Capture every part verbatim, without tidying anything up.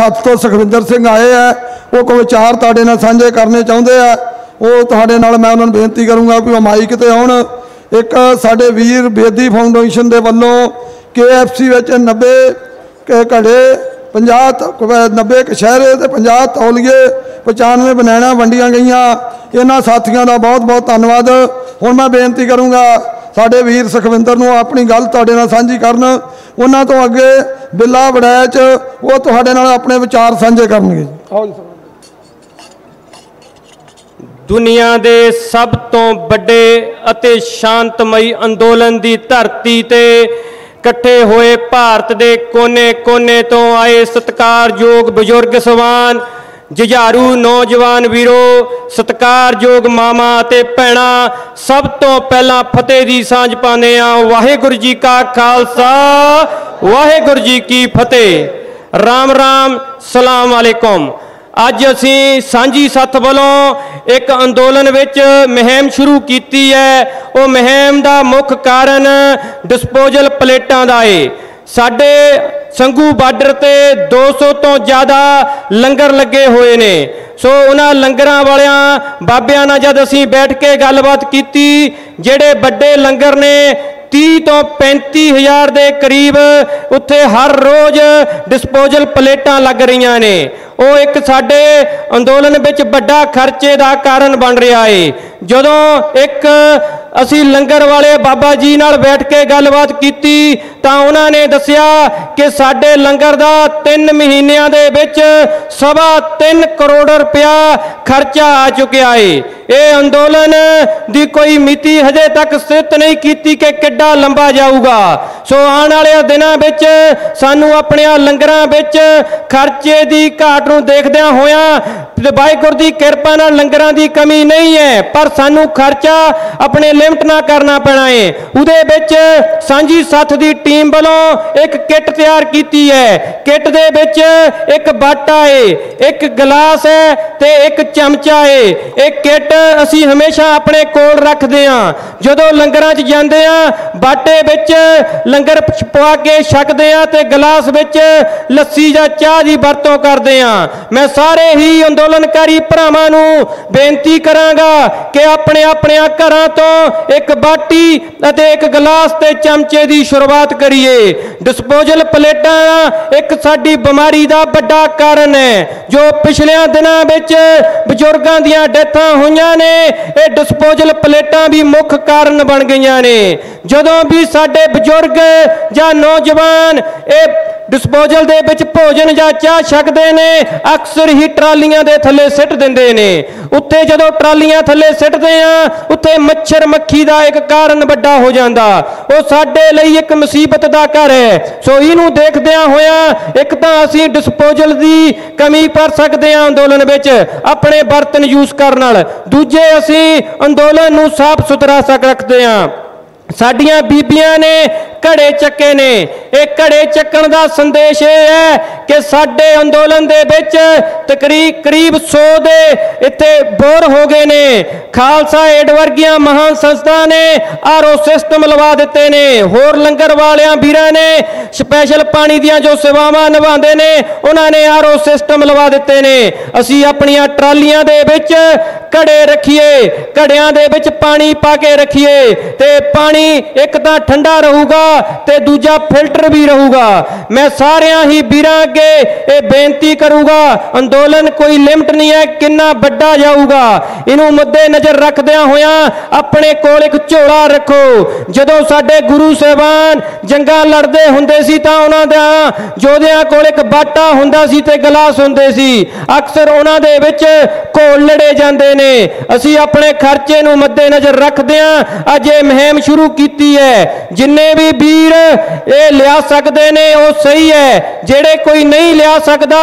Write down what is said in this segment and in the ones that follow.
सत्त तो सुखविंदर सिंह आए है, वो कोई विचार तुहाडे नाल साझे करने चाहुंदे आ। वो तुहाडे नाल मैं उन्हां नूं बेनती करूँगा कि वो माइक ते आउण। एक साडे वीर बेदी फाउंडेशन दे वल्लों के एफ सी विच नब्बे घड़े पंजाह नब्बे कशहरे ते पंजाह तौलीए पचानवे बनैना वंडियां गईयां। इन्हां साथियों का बहुत बहुत धन्यवाद। हुण मैं बेनती करूँगा साडे वीर सुखविंदर नूं अपनी गल तुहाडे नाल साझी करन। उन्हां तो अगे बिल्ला वड़ैच वो तुहाडे नाल अपने विचार साझे करनगे। दुनिया के सब तो बड़े अते शांतमई अंदोलन की धरती ते इकट्ठे होए भारत के कोने कोने तो आए सत्कारयोग बजुर्ग सवान, जुझारू नौजवान वीरो, सत्कारयोग मामा ते भैणा, सब तो पहला फतेह की सांझ पाने आ। वाहिगुरू जी का खालसा, वाहिगुरू जी की फतेह। राम राम, सलाम अलैकुम। अज असी सांझी सत्थ वालों एक अंदोलन विच मुहिम शुरू की है। वो मुहिम का मुख्य कारण डिस्पोजल प्लेटां दा है। साडे संघू बार्डर ते दो सौ तो ज़्यादा लंगर लगे हुए ने। सो उन्हां लंगरां वालियां बाबियां नाल जद असीं बैठ के गलबात की, जेड़े बड़े लंगर ने तीह तो पैंती हज़ार के करीब उत्थे हर रोज़ डिस्पोजल प्लेटां लग रही ने। वो एक साडे अंदोलन विच बड़ा खर्चे का कारण बन रहा है। जदों एक असी लंगर वाले बाबा जी नाल बैठ के गलबात की तां उन्हां ने दस्सिया कि साडे लंगर दा तीन महीनिਆਂ दे विच सवा तीन करोड़ रुपया खर्चा आ चुकिया है। ये अंदोलन दी कोई मिति हजे तक स्थित नहीं की कि किड्डा लंबा जाऊगा। सो आने वाले दिनों विच सानू अपने लंगरां विच खर्चे की घाट नूं देखदियां होया वाहिगुरू दी किरपा नाल लंगरां दी कमी नहीं है, पर सानू खर्चा अपने लिमिट ना करना पैना है। उहदे विच सांझी सत्थ दी टीम वालों एक किट तैयार की है। किट दे विच एक बाटा है, एक गिलास है ते एक चमचा है। एक किट असी हमेशा अपने कोल रखते हाँ। जदों लंगरां च जांदे आ बाटे विच लंगर पवा के छकदे आ ते गिलास विच लस्सी जां चाह दी वरतों करदे आ। मैं सारे ही अंदोलनकारी भरावां नूं बेनती करांगा कि अपने अपने घरां तो एक बाटी अते एक गिलास ते चमचे की शुरुआत करिए। डिस्पोजल प्लेटां एक साडी बीमारी का बड़ा कारण है, जो पिछले दिनों विच बजुर्गों दीयां डेथां होईयां ने। ये डिस्पोजल प्लेटां भी मुख्य कारण बन गईयां ने। जदों भी साडे बजुर्ग जां नौजवान ये डिस्पोजल दे विच भोजन जां चाह छकदे ने, अक्सर ही ट्रालियां दे थल्ले सिट दिंदे ने। उत्ते जदों ट्रालियां थल्ले सिटदे आ उत्ते मच्छर मक्खी का एक कारण बड़ा हो जाता। वो साडे लई एक मुसीबत का घर है। सो इनू देखदियां होया एक तां असीं डिस्पोजल की कमी कर सकते हैं अंदोलन विच अपने बर्तन यूज करन नाल, दूजे असीं अंदोलन नूं साफ सुथरा सक रखते हैं। साडियां बीबियां ने घड़े चक्के ने। एक घड़े चक्कण का संदेश ये है कि साडे अंदोलन दे विच तकरीब करीब सौ दे इत्थे बोर हो गए ने। खालसा एड वर्गियां महान संस्था ने आर ओ सिस्टम लवा दिते ने। होर लंगर वालियां वीरां ने स्पैशल पानी दियां जो सेवावां निभांदे ने उन्होंने आर ओ सिस्टम लवा दिते ने। असी अपनियां ट्रालियां दे विच घड़े रखिए, घड़ियां दे विच पानी पा के रखिए ते पानी एक तां ठंडा रहूगा ते दूजा फिल्टर भी रहूगा। मैं सारियां ही वीरां अगे ये बेनती करूंगा, अंदोलन कोई लिमिट नहीं है किन्ना बड़ा जाऊगा। इनू मुद्दे नजर रखदियां होया अपने कोल एक झोला रखो। जदों साडे गुरु साहिबान जंगां लड़दे हुंदे सी तां उन्हां दा जोधियां कोल एक बाटा हुंदा सी ते गिलास हुंदे सी। अक्सर उन्हां दे विच घोल लड़े जांदे ने। असीं अपने खर्चे नूं मद्दे नजर रखदियां अज ये मुहिम शुरू की है। जिन्ने भी वीर ये लिया सकते ने वो सही है, जेड़े कोई नहीं लिया सकता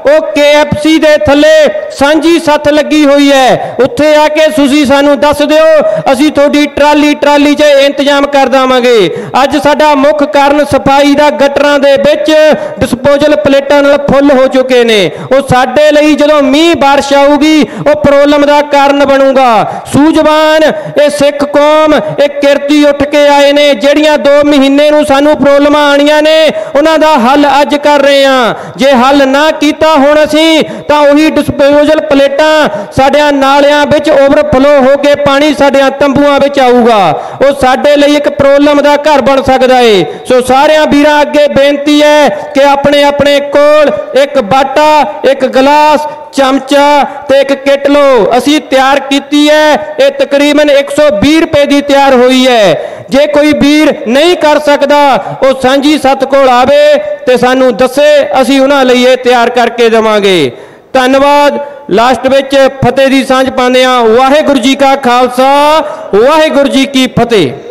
ਉਹ ਕੇ ਐਫ ਸੀ ਦੇ ਥੱਲੇ ਸਾਂਝੀ ਸੱਥ ਲੱਗੀ ਹੋਈ ਹੈ। ਉੱਥੇ ਆ ਕੇ ਤੁਸੀਂ ਸਾਨੂੰ ਦੱਸ ਦਿਓ, ਅਸੀਂ ਤੁਹਾਡੀ ਟਰਾਲੀ ਟਰਾਲੀ 'ਚ ਇੰਤਜ਼ਾਮ ਕਰ ਦੇਵਾਂਗੇ। ਅੱਜ ਸਾਡਾ ਮੁੱਖ ਕਾਰਨ ਸਫਾਈ ਦਾ ਗਟਰਾਂ ਦੇ ਵਿੱਚ ਡਿਸਪੋਜ਼ਲ ਪਲੇਟਾਂ ਨਾਲ ਫੁੱਲ ਹੋ ਚੁੱਕੇ ਨੇ। ਉਹ ਸਾਡੇ ਲਈ ਜਦੋਂ ਮੀਂਹ ਬਾਰਿਸ਼ ਆਊਗੀ ਉਹ ਪ੍ਰੋਬਲਮ ਦਾ ਕਾਰਨ ਬਣੂਗਾ। ਸੂਝਵਾਨ ਇਹ ਸਿੱਖ ਕੌਮ ਇਹ ਕਿਰਤੀ ਉੱਠ ਕੇ ਆਏ ਨੇ। ਜਿਹੜੀਆਂ ਦੋ ਮਹੀਨੇ ਨੂੰ ਸਾਨੂੰ ਪ੍ਰੋਬਲਮਾਂ ਆਣੀਆਂ ਨੇ ਉਹਨਾਂ ਦਾ ਹੱਲ ਅੱਜ ਕਰ ਰਹੇ ਹਾਂ। ਜੇ ਹੱਲ ਨਾ ਕੀਤਾ ਹੁਣ ਅਸੀਂ ਤਾਂ ਉਹੀ ਡਿਸਪੋਜ਼ਲ ਪਲੇਟਾਂ ਸਾਡਿਆਂ ਨਾਲਿਆਂ ਵਿੱਚ ਓਵਰਫਲੋ ਹੋ ਕੇ ਪਾਣੀ ਸਾਡਿਆਂ ਤੰਬੂਆਂ ਵਿੱਚ ਆਊਗਾ। ਉਹ ਸਾਡੇ ਲਈ ਇੱਕ ਪ੍ਰੋਬਲਮ ਦਾ ਘਰ ਬਣ ਸਕਦਾ ਏ। ਸੋ ਸਾਰਿਆਂ ਵੀਰਾਂ ਅੱਗੇ ਬੇਨਤੀ ਹੈ ਕਿ ਆਪਣੇ ਆਪਣੇ ਕੋਲ ਇੱਕ ਬਾਟਾ, ਇੱਕ ਗਲਾਸ, ਚਮਚਾ ਤੇ ਇੱਕ ਕਿੱਟ ਲਓ। ਅਸੀਂ ਤਿਆਰ ਕੀਤੀ ਹੈ, ਇਹ ਤਕਰੀਬਨ ਇੱਕ ਸੌ ਵੀਹ ਰੁਪਏ ਦੀ ਤਿਆਰ ਹੋਈ ਹੈ। ਜੇ ਕੋਈ ਵੀਰ ਨਹੀਂ ਕਰ ਸਕਦਾ ਉਹ ਸਾਂਝੀ ਸੱਤ ਕੋਲ ਆਵੇ ਤੇ ਸਾਨੂੰ ਦੱਸੇ, ਅਸੀਂ ਉਹਨਾਂ ਲਈ ਇਹ ਤਿਆਰ ਕਰਕੇ ਦੇਵਾਂਗੇ। ਧੰਨਵਾਦ। ਲਾਸਟ ਵਿੱਚ ਫਤਿਹ ਦੀ ਸਾਂਝ ਪਾਉਂਦੇ ਹਾਂ। ਵਾਹਿਗੁਰੂ ਜੀ ਕਾ ਖਾਲਸਾ, ਵਾਹਿਗੁਰੂ ਜੀ ਕੀ ਫਤਿਹ।